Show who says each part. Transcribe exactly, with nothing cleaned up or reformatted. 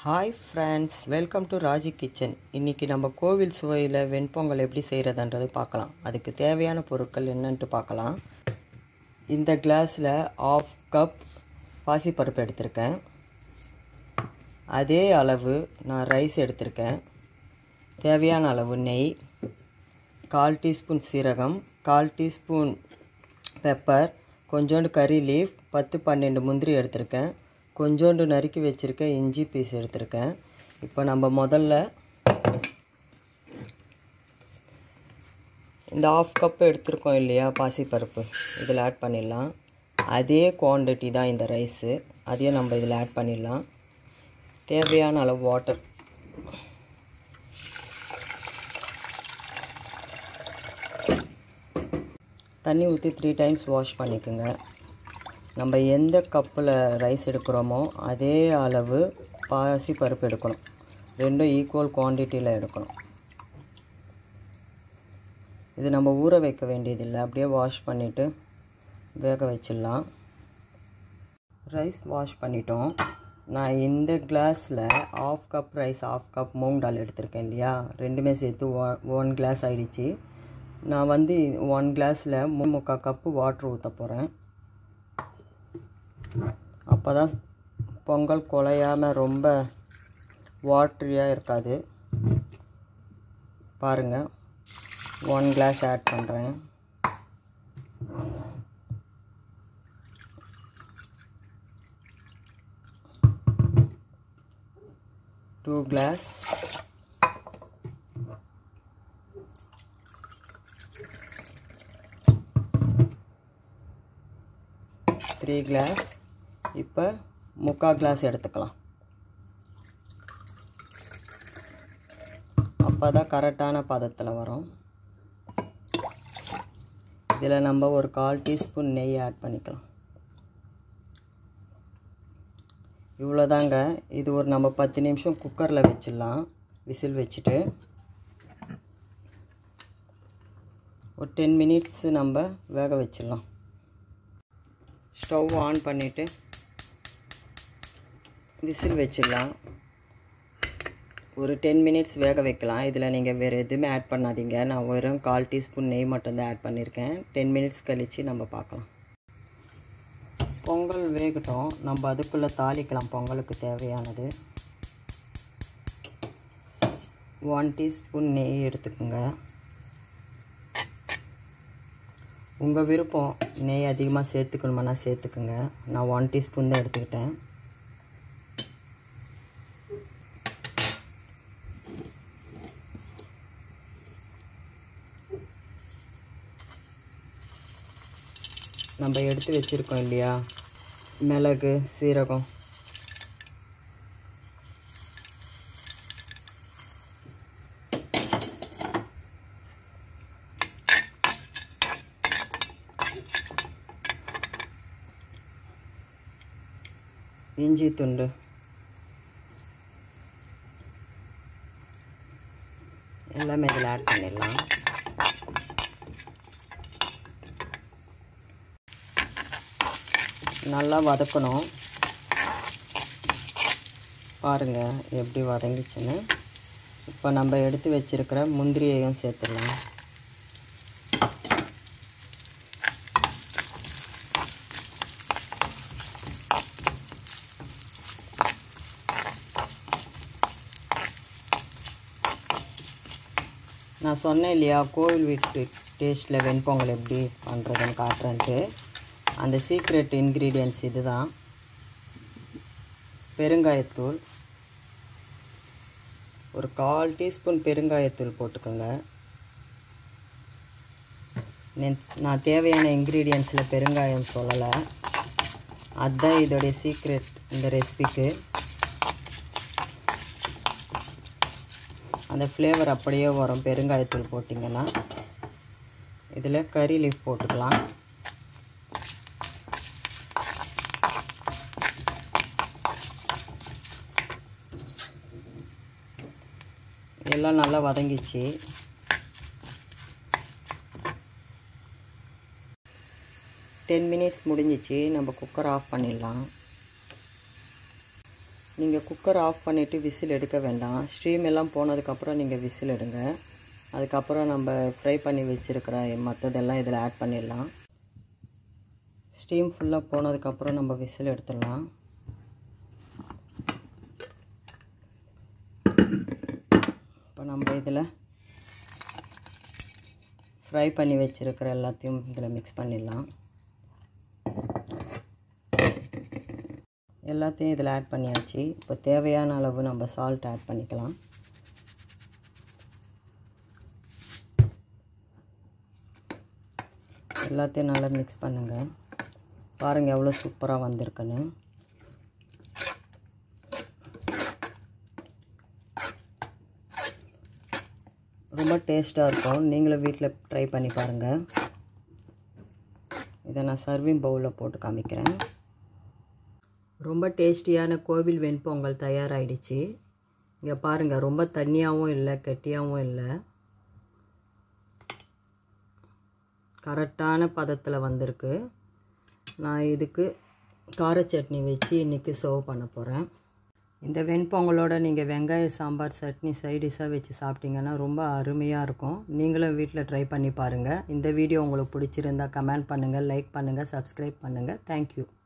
Speaker 1: Hi friends, welcome to Raji kitchen. இன்றைக்கி நம்ம கோவில் சுவையில் வெண்பொங்கல் எப்படி செய்கிறதுன்றது பார்க்கலாம். அதுக்கு தேவையான பொருட்கள் என்னன்ட்டு பார்க்கலாம். இந்த கிளாஸில் ஆஃப் கப் பாசிப்பருப்பு எடுத்திருக்கேன். அதே அளவு நான் ரைஸ் எடுத்திருக்கேன். தேவையான அளவு நெய், கால் டீஸ்பூன் சீரகம், கால் டீஸ்பூன் பெப்பர், கொஞ்சோண்டு கறி லீஃப், பத்து பன்னெண்டு முந்திரி எடுத்திருக்கேன். கொஞ்சோண்டு நறுக்கி வச்சுருக்க இஞ்சி பீஸ் எடுத்திருக்கேன். இப்போ நம்ம முதல்ல இந்த ஆஃப் கப் எடுத்திருக்கோம் இல்லையா பாசிப்பருப்பு, இதில் ஆட் பண்ணிடலாம். அதே குவான்டிட்டி தான் இந்த ரைஸு, அதையும் நம்ம இதில் ஆட் பண்ணிடலாம். தேவையான அளவு வாட்டர், தண்ணி ஊற்றி த்ரீ டைம்ஸ் வாஷ் பண்ணிக்கோங்க. நம்ம எந்த கப்பில் ரைஸ் எடுக்கிறோமோ அதே அளவு பாசி பருப்பு எடுக்கணும். ரெண்டும் ஈக்குவல் குவான்டிட்டியில் எடுக்கணும். இது நம்ம ஊற வைக்க வேண்டியதில்லை, அப்படியே வாஷ் பண்ணிவிட்டு வேக வச்சிடலாம். ரைஸ் வாஷ் பண்ணிட்டோம். நான் இந்த கிளாஸில் half cup rice, half cup moong dal எடுத்திருக்கேன் இல்லையா, ரெண்டுமே சேர்த்து ஒன் கிளாஸ் ஆகிடுச்சு. நான் வந்து ஒன் கிளாஸில் முக்கால் கப்பு வாட்ரு ஊற்ற போகிறேன். அப்போ தான் பொங்கல் குழையாமல் ரொம்ப வாட்ரியாக இருக்காது. பாருங்கள், ஒன் கிளாஸ் ஆட் பண்ணுறேன். Two glass, three glass. இப்போ முக்கால் கிளாஸ் எடுத்துக்கலாம். அப்போ தான் கரெக்டான பதத்தில் வரும். இதில் நம்ம ஒரு கால் டீஸ்பூன் நெய் ஆட் பண்ணிக்கலாம். இவ்வளோதாங்க. இது ஒரு நம்ம பத்து நிமிஷம் குக்கரில் வச்சிடலாம். விசில் வச்சுட்டு ஒரு டென் மினிட்ஸ் நம்ம வேக வச்சிடலாம். ஸ்டவ் ஆன் பண்ணிவிட்டு விசில் வச்சிடலாம். ஒரு டென் மினிட்ஸ் வேக வைக்கலாம். இதில் நீங்கள் வேறு எதுவுமே ஆட் பண்ணாதீங்க. நான் வெறும் கால் டீஸ்பூன் நெய் மட்டும்தான் ஆட் பண்ணியிருக்கேன். டென் மினிட்ஸ் கழித்து நம்ம பார்க்கலாம். பொங்கல் வேகட்டும், நம்ம அதுக்குள்ளே தாளிக்கலாம். பொங்கலுக்கு தேவையானது ஒன் டீஸ்பூன் நெய் எடுத்துக்கோங்க. உங்கள் விருப்பம், நெய் அதிகமாக சேர்த்துக்கணுமானா சேர்த்துக்குங்க. நான் ஒன் டீஸ்பூன் தான் எடுத்துக்கிட்டேன். நம்ம எடுத்து வச்சுருக்கோம் இல்லையா மிளகு, சீரகம், இஞ்சி துண்டு, எல்லாமே இதில் ஆட் பண்ணிடலாம். நல்லா வதக்கணும். பாருங்கள் எப்படி வதங்கிச்சுன்னு. இப்போ நம்ம எடுத்து வச்சுருக்கிற முந்திரியையும் சேர்த்துடலாம். நான் சொன்னேன் இல்லையா கோவில் வீட்டு டேஸ்ட்டில் வெண்பொங்கல் எப்படி பண்ணுறதுன்னு காட்டுறேன்ட்டு. அந்த சீக்ரெட் இன்க்ரீடியன்ட்ஸ் இது தான். பெருங்காயத்தூள், ஒரு கால் டீஸ்பூன் பெருங்காயத்தூள் போட்டுக்கோங்க. நான் தேவையான இன்க்ரீடியன்ட்ஸில் பெருங்காயம் சொல்லலை, அதுதான் இதோடைய சீக்ரெட் இந்த ரெசிபிக்கு. அந்த ஃப்ளேவர் அப்படியே வரும் பெருங்காயத்தூள் போட்டிங்கன்னா. இதில் கறி லீஃப் போட்டுக்கலாம். எல்லாம் நல்லா வதங்கிச்சு. டென் மினிட்ஸ் முடிஞ்சிச்சு. நம்ம குக்கர் ஆஃப் பண்ணிடலாம். நீங்கள் குக்கர் ஆஃப் பண்ணிவிட்டு விசில் எடுக்க வேண்டாம். ஸ்டீம் எல்லாம் போனதுக்கப்புறம் நீங்கள் விசில் எடுங்க. அதுக்கப்புறம் நம்ம ஃப்ரை பண்ணி வச்சுருக்கிற மற்றதெல்லாம் இதில் ஆட் பண்ணிடலாம். ஸ்டீம் ஃபுல்லாக போனதுக்கப்புறம் நம்ம விசில் எடுத்துடலாம். இப்போ நம்ம இதில் ஃப்ரை பண்ணி வச்சுருக்கிற எல்லாத்தையும் இதில் மிக்ஸ் பண்ணிடலாம். எல்லாத்தையும் இதில் ஆட் பண்ணியாச்சு. இப்போ தேவையான அளவு நம்ம சால்ட் ஆட் பண்ணிக்கலாம். எல்லாத்தையும் நல்லா மிக்ஸ் பண்ணுங்கள். பாருங்கள் எவ்வளோ சூப்பராக வந்திருக்குன்னு. ரொம்ப டேஸ்ட்டாக இருக்கும். நீங்களும் வீட்டில் ட்ரை பண்ணி பாருங்கள். இதை நான் சர்விங் பவுலில் போட்டு காமிக்கிறேன். ரொம்ப டேஸ்டியான கோவில் வெண்பொங்கல் தயாராகிடுச்சு. இங்கே பாருங்கள், ரொம்ப தண்ணியாகவும் இல்லை கெட்டியாகவும் இல்லை, கரெக்டான பதத்தில் வந்திருக்கு. நான் இதுக்கு கார சட்னி வச்சு இன்றைக்கி சர்வ் பண்ண போகிறேன். இந்த வெண்பொங்கலோட நீங்கள் வெங்காய சாம்பார் சட்னி சைடிஷாக வச்சு சாப்பிட்டீங்கன்னா ரொம்ப அருமையாக இருக்கும். நீங்களும் வீட்டில் ட்ரை பண்ணி பாருங்கள். இந்த வீடியோ உங்களுக்கு பிடிச்சிருந்தால் கமெண்ட் பண்ணுங்கள், லைக் பண்ணுங்கள், சப்ஸ்கிரைப் பண்ணுங்கள். தேங்க்யூ.